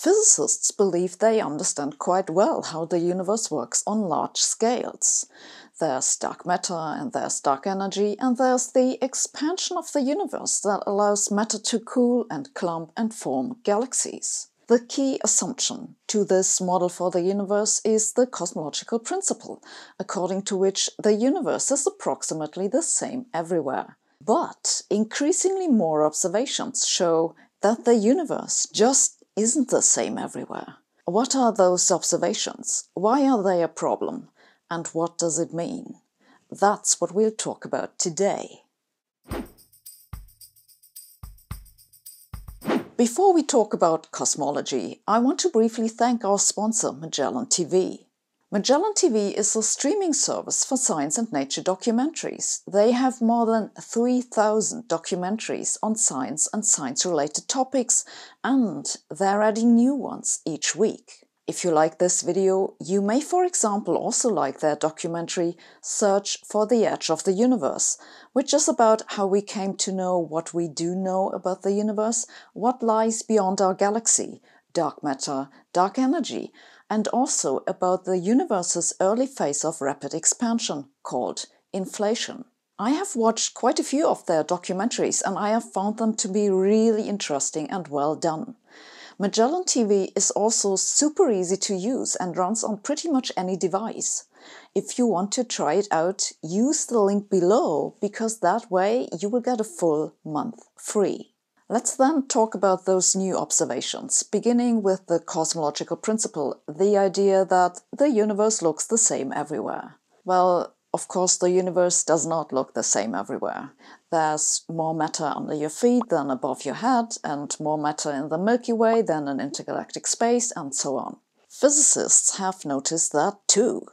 Physicists believe they understand quite well how the universe works on large scales. There's dark matter and there's dark energy, and there's the expansion of the universe that allows matter to cool and clump and form galaxies. The key assumption to this model for the universe is the cosmological principle, according to which the universe is approximately the same everywhere. But increasingly more observations show that the universe just isn't the same everywhere. What are those observations? Why are they a problem? And what does it mean? That's what we'll talk about today. Before we talk about cosmology, I want to briefly thank our sponsor, Magellan TV. Magellan TV is a streaming service for science and nature documentaries. They have more than 3,000 documentaries on science and science-related topics, and they're adding new ones each week. If you like this video, you may, for example, also like their documentary Search for the Edge of the Universe, which is about how we came to know what we do know about the universe, what lies beyond our galaxy, dark matter, dark energy, and also about the universe's early phase of rapid expansion, called inflation. I have watched quite a few of their documentaries, and I have found them to be really interesting and well done. Magellan TV is also super easy to use and runs on pretty much any device. If you want to try it out, use the link below, because that way you will get a full month free. Let's then talk about those new observations, beginning with the cosmological principle, the idea that the universe looks the same everywhere. Well, of course, the universe does not look the same everywhere. There's more matter under your feet than above your head, and more matter in the Milky Way than in intergalactic space, and so on. Physicists have noticed that too.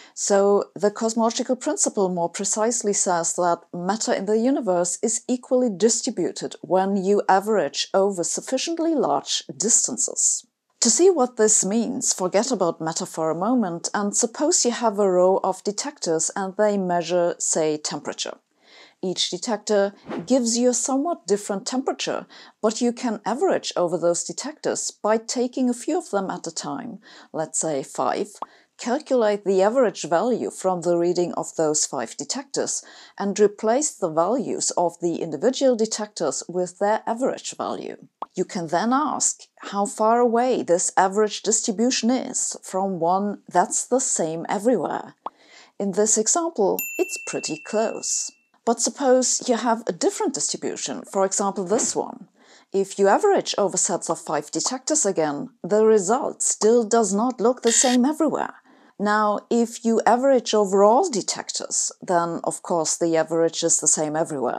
So the cosmological principle more precisely says that matter in the universe is equally distributed when you average over sufficiently large distances. To see what this means, forget about matter for a moment and suppose you have a row of detectors and they measure, say, temperature. Each detector gives you a somewhat different temperature, but you can average over those detectors by taking a few of them at a time, let's say 5, calculate the average value from the reading of those 5 detectors, and replace the values of the individual detectors with their average value. You can then ask how far away this average distribution is from one that's the same everywhere. In this example, it's pretty close. But suppose you have a different distribution, for example this one. If you average over sets of 5 detectors again, the result still does not look the same everywhere. Now, if you average over all detectors, then of course the average is the same everywhere.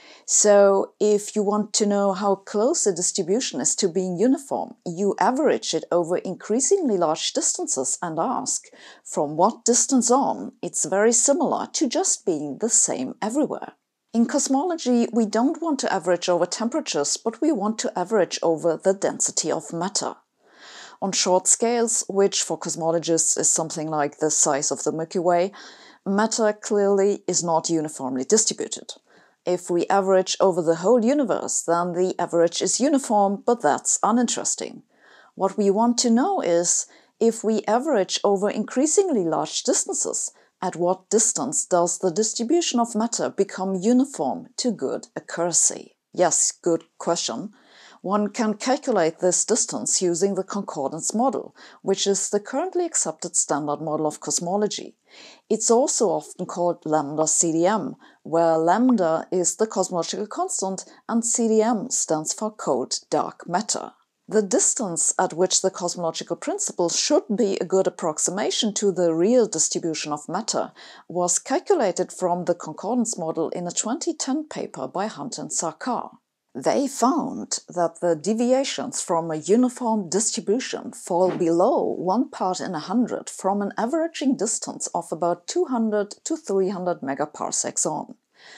So if you want to know how close a distribution is to being uniform, you average it over increasingly large distances and ask, from what distance on it's very similar to just being the same everywhere. In cosmology, we don't want to average over temperatures, but we want to average over the density of matter. On short scales, which for cosmologists is something like the size of the Milky Way, matter clearly is not uniformly distributed. If we average over the whole universe, then the average is uniform, but that's uninteresting. What we want to know is, if we average over increasingly large distances, at what distance does the distribution of matter become uniform to good accuracy? Yes, good question. One can calculate this distance using the concordance model, which is the currently accepted standard model of cosmology. It's also often called lambda CDM, where lambda is the cosmological constant and CDM stands for cold dark matter. The distance at which the cosmological principle should be a good approximation to the real distribution of matter was calculated from the concordance model in a 2010 paper by Hunt and Sarkar. They found that the deviations from a uniform distribution fall below 1 part in 100 from an averaging distance of about 200 to 300 megaparsecs on.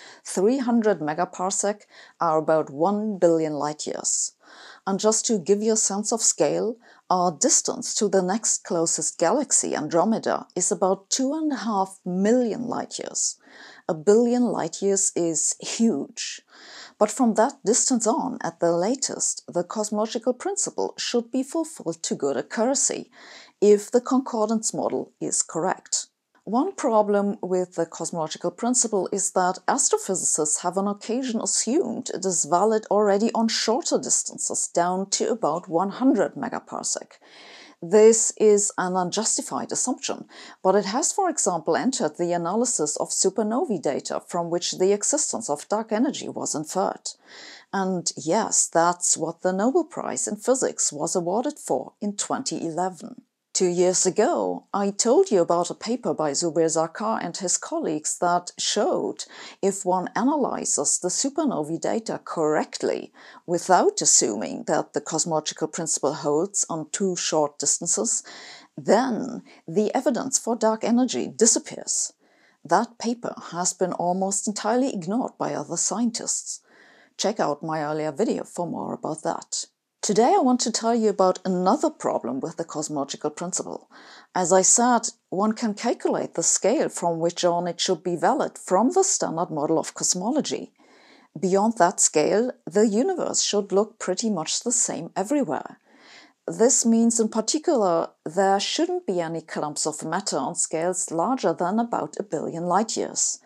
300 megaparsec are about 1 billion light-years. And just to give you a sense of scale, our distance to the next closest galaxy, Andromeda, is about 2.5 million light-years. 1 billion light-years is huge. But from that distance on, at the latest, the cosmological principle should be fulfilled to good accuracy, if the concordance model is correct. One problem with the cosmological principle is that astrophysicists have on occasion assumed it is valid already on shorter distances, down to about 100 megaparsec. This is an unjustified assumption, but it has, for example, entered the analysis of supernovae data from which the existence of dark energy was inferred. And yes, that's what the Nobel Prize in Physics was awarded for in 2011. 2 years ago, I told you about a paper by Zubair Zarkar and his colleagues that showed if one analyzes the supernovae data correctly, without assuming that the cosmological principle holds on too short distances, then the evidence for dark energy disappears. That paper has been almost entirely ignored by other scientists. Check out my earlier video for more about that. Today I want to tell you about another problem with the cosmological principle. As I said, one can calculate the scale from which on it should be valid from the standard model of cosmology. Beyond that scale, the universe should look pretty much the same everywhere. This means in particular there shouldn't be any clumps of matter on scales larger than about 1 billion light-years.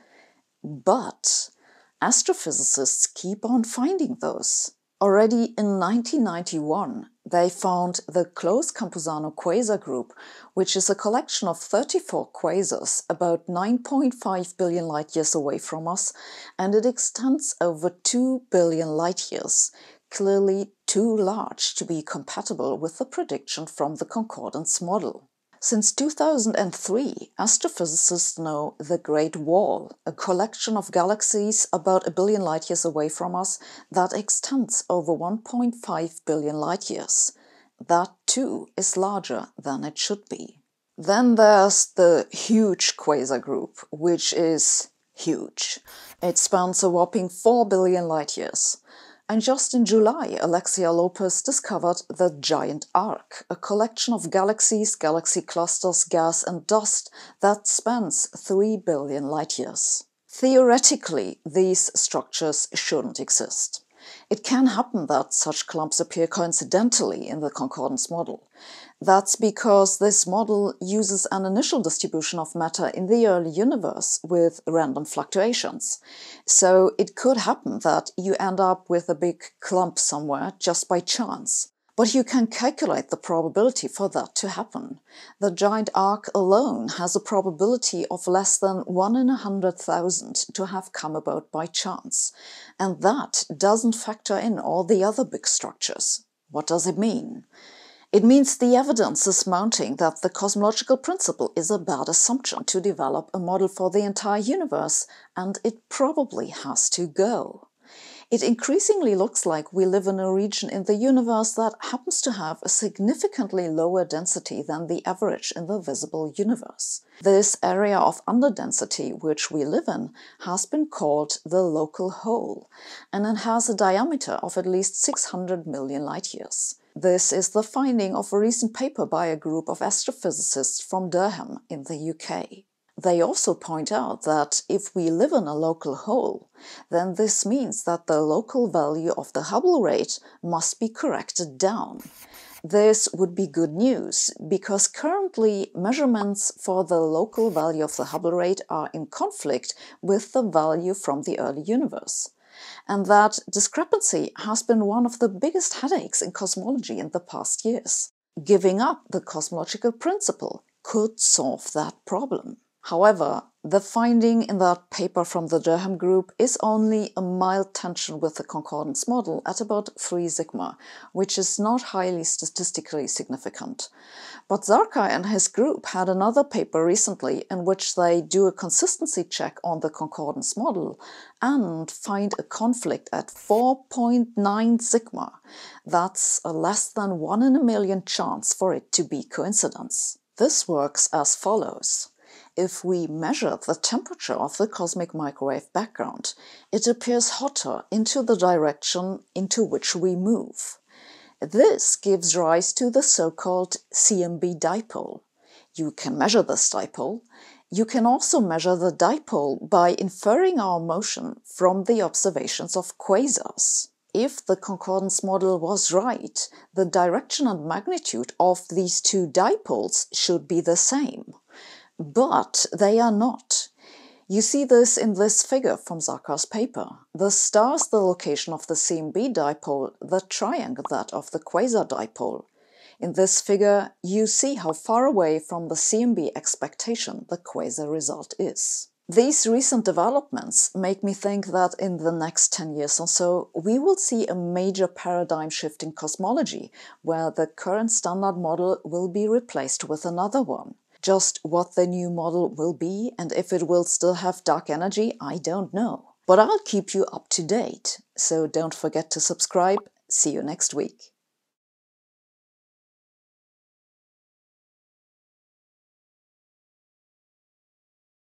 But astrophysicists keep on finding those. Already in 1991, they found the Close Campusano quasar group, which is a collection of 34 quasars about 9.5 billion light-years away from us, and it extends over 2 billion light-years, clearly too large to be compatible with the prediction from the concordance model. Since 2003, astrophysicists know the Great Wall, a collection of galaxies about 1 billion light-years away from us that extends over 1.5 billion light-years. That too is larger than it should be. Then there's the Huge Quasar Group, which is huge. It spans a whopping 4 billion light-years. And just in July, Alexia Lopez discovered the Giant Arc, a collection of galaxies, galaxy clusters, gas and dust that spans 3 billion light-years. Theoretically, these structures shouldn't exist. It can happen that such clumps appear coincidentally in the concordance model. That's because this model uses an initial distribution of matter in the early universe with random fluctuations. So it could happen that you end up with a big clump somewhere just by chance. But you can calculate the probability for that to happen. The giant arc alone has a probability of less than 1 in 100,000 to have come about by chance. And that doesn't factor in all the other big structures. What does it mean? It means the evidence is mounting that the cosmological principle is a bad assumption to develop a model for the entire universe, and it probably has to go. It increasingly looks like we live in a region in the universe that happens to have a significantly lower density than the average in the visible universe. This area of underdensity which we live in has been called the local hole, and it has a diameter of at least 600 million light-years. This is the finding of a recent paper by a group of astrophysicists from Durham in the UK. They also point out that if we live in a local hole, then this means that the local value of the Hubble rate must be corrected down. This would be good news, because currently measurements for the local value of the Hubble rate are in conflict with the value from the early universe. And that discrepancy has been one of the biggest headaches in cosmology in the past years. Giving up the cosmological principle could solve that problem. However, the finding in that paper from the Durham group is only a mild tension with the concordance model at about 3 sigma, which is not highly statistically significant. But Zarkar and his group had another paper recently in which they do a consistency check on the concordance model and find a conflict at 4.9 sigma. That's a less than 1 in a million chance for it to be coincidence. This works as follows. If we measure the temperature of the cosmic microwave background, it appears hotter into the direction into which we move. This gives rise to the so-called CMB dipole. You can measure this dipole. You can also measure the dipole by inferring our motion from the observations of quasars. If the concordance model was right, the direction and magnitude of these two dipoles should be the same. But they are not. You see this in this figure from Zakar's paper. The star is the location of the CMB dipole, the triangle that of the quasar dipole. In this figure, you see how far away from the CMB expectation the quasar result is. These recent developments make me think that in the next 10 years or so, we will see a major paradigm shift in cosmology, where the current standard model will be replaced with another one. Just what the new model will be and if it will still have dark energy, I don't know. But I'll keep you up to date, so don't forget to subscribe. See you next week.